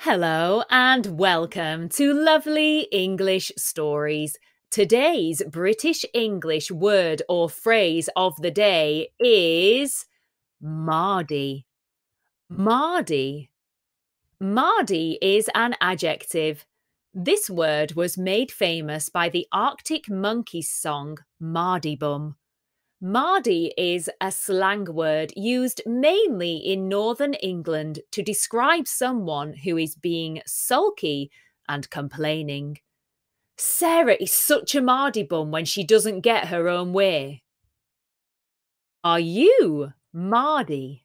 Hello and welcome to Lovely English Stories. Today's British English word or phrase of the day is MARDY. MARDY. MARDY is an adjective. This word was made famous by the Arctic Monkeys song Mardy Bum. Mardy is a slang word used mainly in northern England to describe someone who is being sulky and complaining. Sarah is such a Mardy bum when she doesn't get her own way. Are you Mardy?